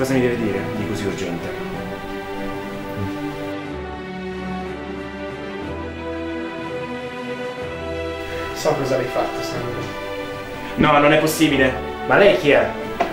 Cosa mi deve dire di così urgente? So cosa l'hai fatto, Sandro. No, non è possibile. Ma lei chi è?